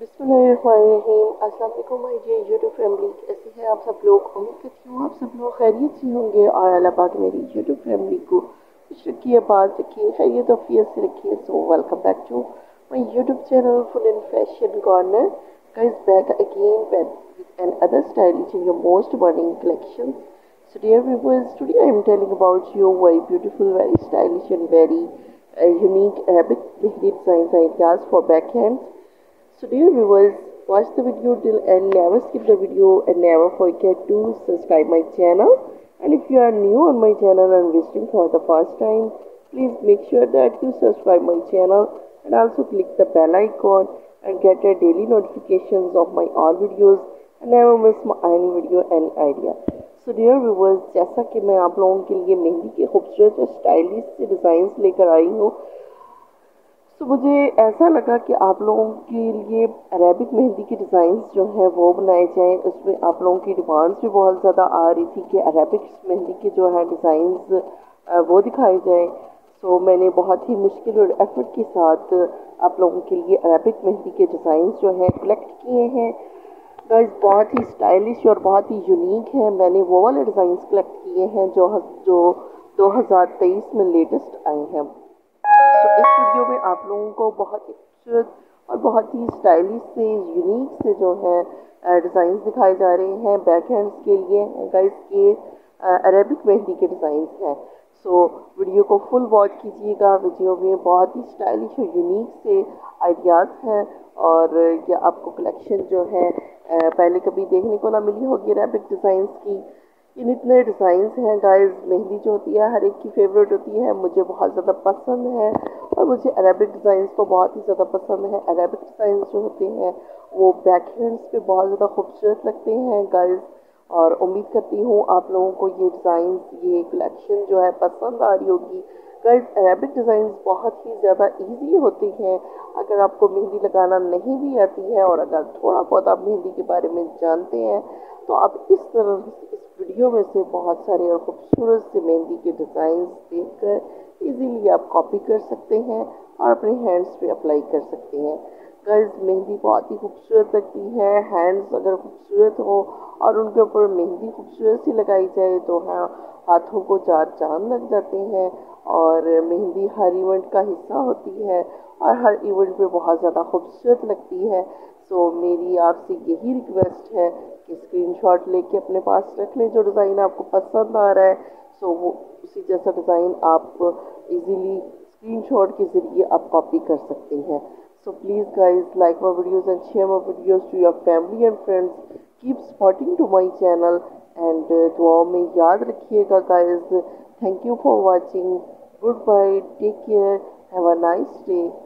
बिस्मिल्लाहिर्रहमानिर्रहीम। अस्सलाम वालेकुम माय डियर यूट्यूब फैमिली। कैसे हैं आप सब लोग? उम्मीद करती हूँ आप सब लोग खैरियत से होंगे और अल्लाह पाक मेरी यूट्यूब फैमिली को खुश रखिए, बात रखिए, खैरियत अफियत से रखिए। So welcome back to my YouTube channel full and fashion corner. Guys, back again with another stylish and your most burning collections. So dear viewers, today I am telling about you very beautiful, very stylish and very unique Arabic mehdi designs ideas for backhands. So dear viewers, watch the video till end, never skip the video and never forget to subscribe my channel. And if you are new on my channel and visiting for the first time, please make sure that you subscribe my channel and also click the bell icon and get a daily notifications of my all videos and never miss my any video, any idea. So dear viewers, जैसा कि मैं आप लोगों के लिए मेहंदी के खूबसूरत और स्टाइलिश से डिज़ाइंस लेकर आई हूँ, तो मुझे ऐसा लगा कि आप लोगों के लिए अरेबिक मेहंदी की डिज़ाइंस जो हैं वो बनाए जाएं। उसमें आप लोगों की डिमांड्स भी बहुत ज़्यादा आ रही थी कि अरेबिक मेहंदी के जो है डिज़ाइंस वो दिखाए जाएं। सो मैंने बहुत ही मुश्किल और एफर्ट के साथ आप लोगों के लिए अरेबिक मेहंदी के डिज़ाइंस जो हैं कलेक्ट किए हैं। गाइस, बहुत ही स्टाइलिश और बहुत ही यूनिक है। मैंने वो वाले डिज़ाइंस कलेक्ट किए हैं जो 2023 में लेटेस्ट आए हैं। तो इस वीडियो में आप लोगों को बहुत ही खूबसूरत और बहुत ही स्टाइलिश से यूनिक से जो है डिज़ाइंस दिखाए जा रहे हैं बैक हैंड्स के लिए। गाइस, ये अरेबिक मेहंदी के डिज़ाइंस हैं। सो वीडियो को फुल वॉच कीजिएगा। वीडियो में बहुत ही स्टाइलिश और यूनिक से आइडियाज़ हैं और ये आपको कलेक्शन जो है पहले कभी देखने को ना मिली होगी अरेबिक डिज़ाइंस की। इन इतने डिज़ाइंस हैं गाइस। मेहंदी जो होती है हर एक की फेवरेट होती है, मुझे बहुत ज़्यादा पसंद है और मुझे अरेबिक डिज़ाइंस तो बहुत ही ज़्यादा पसंद है। अरेबिक डिज़ाइंस जो होते हैं वो बैक हैंड्स पे बहुत ज़्यादा खूबसूरत लगते हैं गाइस। और उम्मीद करती हूँ आप लोगों को ये डिज़ाइंस, ये कलेक्शन जो है पसंद आ रही होगी। गाइस, अरेबिक डिज़ाइंस बहुत ही ज़्यादा इजी होती हैं। अगर आपको मेहंदी लगाना नहीं भी आती है और अगर थोड़ा बहुत आप मेहंदी के बारे में जानते हैं तो आप इस तरह इस वीडियो में से बहुत सारे और खूबसूरत से मेहंदी के डिज़ाइंस देखकर इजीली आप कॉपी कर सकते हैं और अपने हैंड्स पे अप्लाई कर सकते हैं। गाइस, मेहंदी बहुत ही खूबसूरत लगती है। हैंड्स अगर खूबसूरत हो और उनके ऊपर मेहंदी खूबसूरत सी लगाई जाए तो हाँ, हाथों को चार चांद लग जाते हैं। और मेहंदी हर इवेंट का हिस्सा होती है और हर इवेंट पे बहुत ज़्यादा खूबसूरत लगती है। सो मेरी आपसे यही रिक्वेस्ट है कि स्क्रीनशॉट लेके अपने पास रख लें जो डिज़ाइन आपको पसंद आ रहा है। सो वो उसी जैसा डिज़ाइन आप इजीली स्क्रीनशॉट के ज़रिए आप कॉपी कर सकते हैं। So please guys, like my videos and share my videos to your family and friends. Keep supporting to my channel and दुआओं में याद रखिएगा guys. Thank you for watching. Goodbye, take care, have a nice day.